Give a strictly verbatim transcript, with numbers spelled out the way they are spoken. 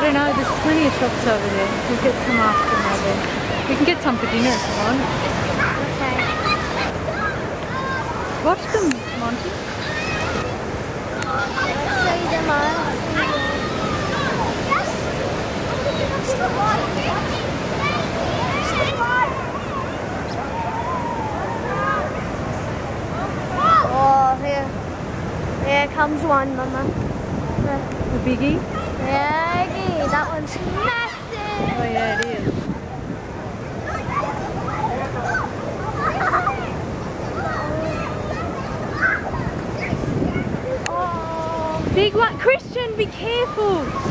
don't know, there's plenty of shops over there. We'll get some after maybe. We can get some for dinner if you want. Okay. Watch them, Monty. Let's see them all. Oh, here. Here comes one, Mama. The biggie? Yeah, that one's massive. Oh yeah, it is. Oh. Big one. Christian, be careful.